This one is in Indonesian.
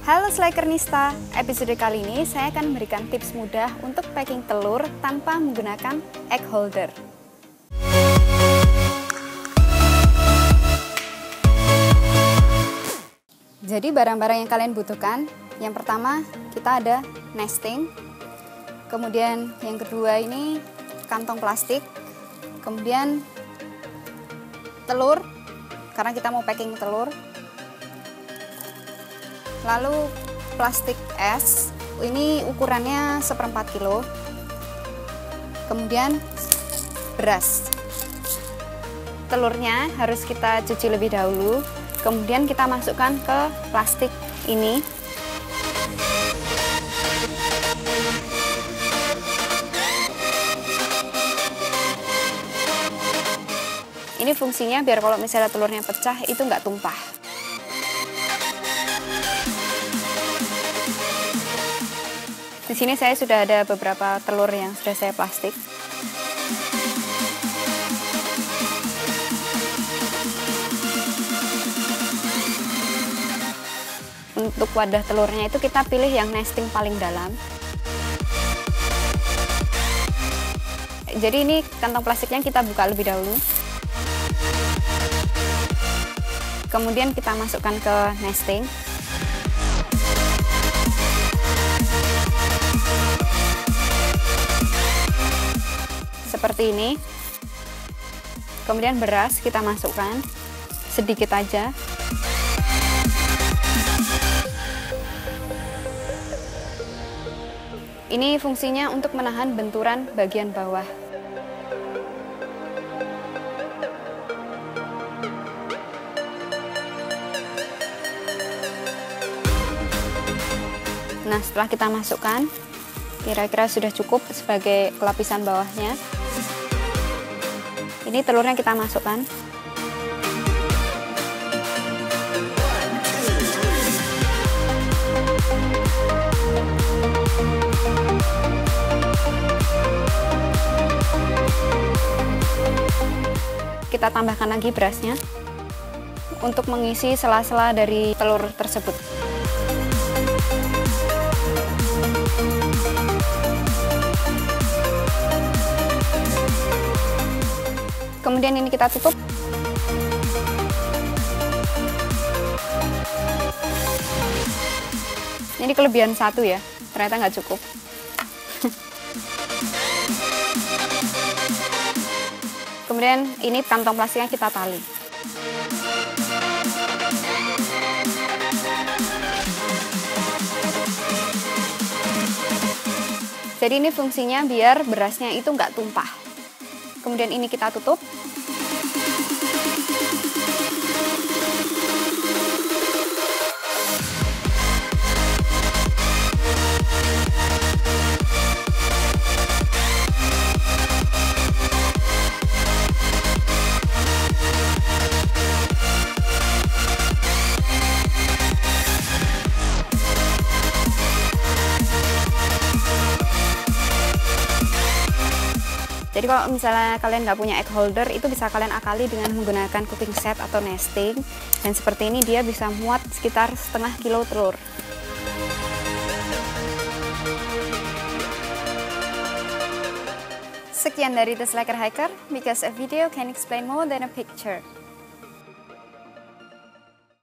Halo Slikernista, episode kali ini saya akan memberikan tips mudah untuk packing telur tanpa menggunakan egg holder. Jadi barang-barang yang kalian butuhkan, yang pertama kita ada nesting, kemudian yang kedua ini kantong plastik, kemudian telur, karena kita mau packing telur, lalu plastik es, ini ukurannya 1/4 kilo, kemudian beras. Telurnya harus kita cuci lebih dahulu, kemudian kita masukkan ke plastik ini. Ini fungsinya biar kalau misalnya telurnya pecah itu nggak tumpah. Di sini saya sudah ada beberapa telur yang sudah saya plastik. Untuk wadah telurnya itu kita pilih yang nesting paling dalam. Jadi ini kantong plastiknya kita buka lebih dahulu. Kemudian kita masukkan ke nesting. Seperti ini. Kemudian beras kita masukkan sedikit aja. Ini fungsinya untuk menahan benturan bagian bawah. Nah, setelah kita masukkan, kira-kira sudah cukup sebagai lapisan bawahnya. Ini telurnya kita masukkan. Kita tambahkan lagi berasnya untuk mengisi sela-sela dari telur tersebut. Kemudian ini kita tutup. Ini kelebihan satu ya, ternyata nggak cukup. Kemudian ini kantong plastiknya kita tali. Jadi ini fungsinya biar berasnya itu nggak tumpah. Kemudian ini kita tutup. Jadi kalau misalnya kalian nggak punya egg holder, itu bisa kalian akali dengan menggunakan cooking set atau nesting. Dan seperti ini dia bisa muat sekitar 1/2 kilo telur. Sekian dari The Slacker Hiker, because a video can explain more than a picture.